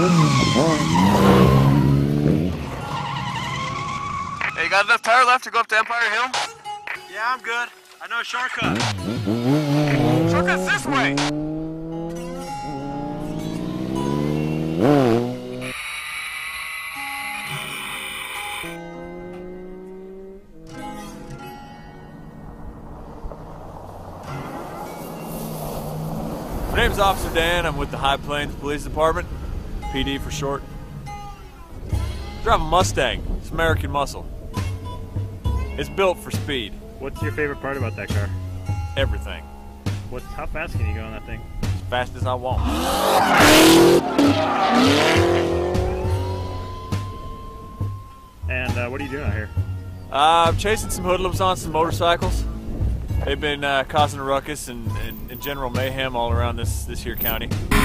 Hey, you got enough tire left to go up to Empire Hill? Yeah, I'm good. I know a shortcut. Shortcut's this way! My name's Officer Dan. I'm with the High Plains Police Department, PD for short. I drive a Mustang. It's American muscle. It's built for speed. What's your favorite part about that car? Everything. How fast can you go on that thing? As fast as I want. And what are you doing out here? I'm chasing some hoodlums on some motorcycles. They've been causing a ruckus and general mayhem all around this here county.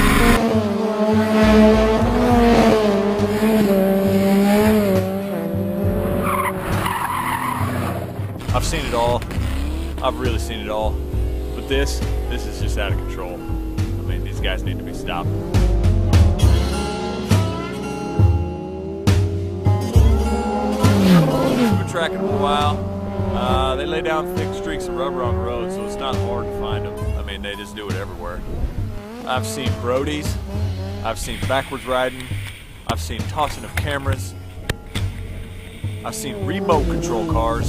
I've seen it all. I've really seen it all. But this is just out of control. I mean, these guys need to be stopped. We've been tracking them a while. They lay down thick streaks of rubber on the road, so it's not hard to find them. I mean, they just do it everywhere. I've seen Brodies. I've seen backwards riding. I've seen tossing of cameras. I've seen remote control cars.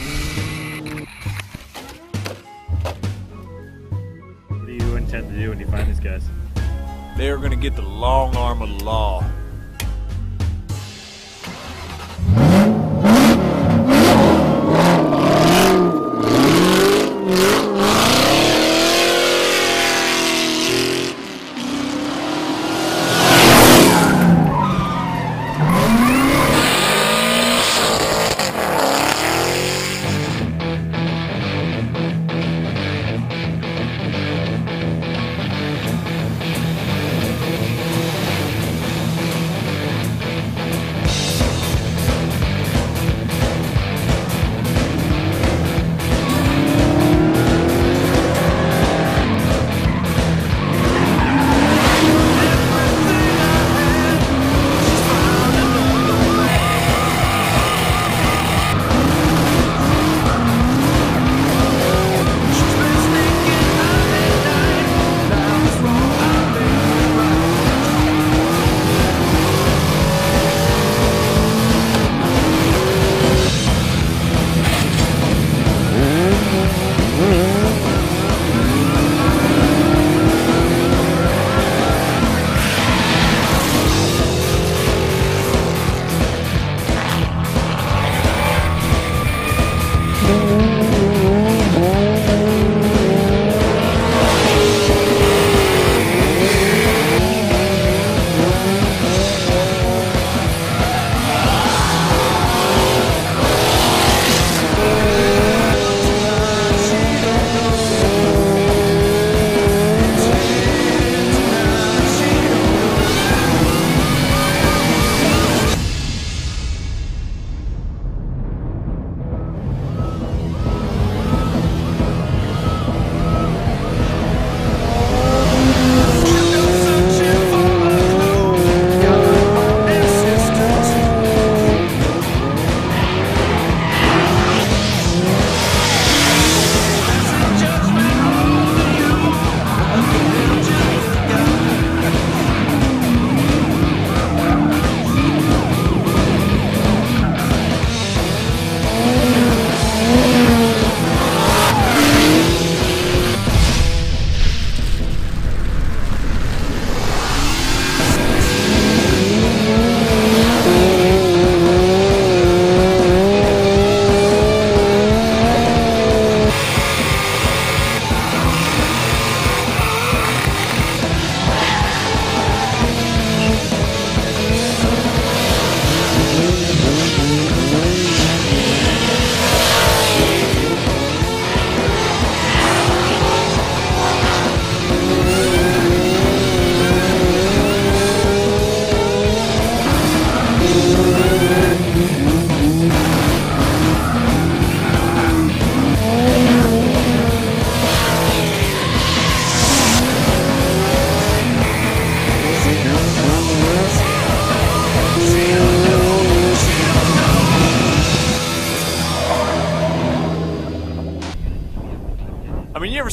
What do you intend to do when you find these guys? They are going to get the long arm of the law.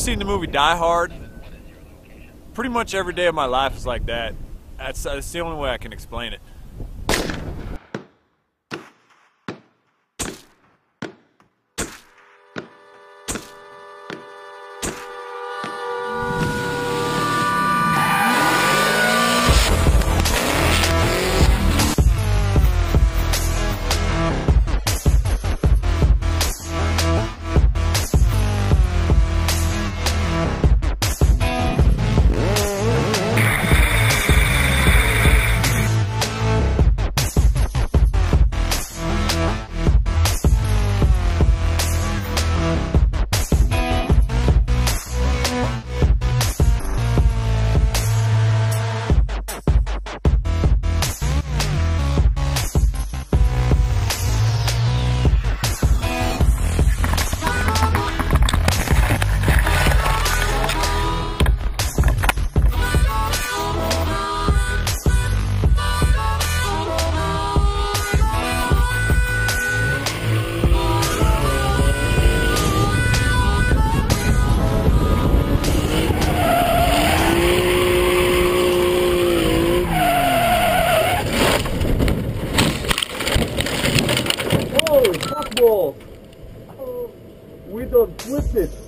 seen the movie Die Hard? Pretty much every day of my life is like that. That's the only way I can explain it. We done flipped it.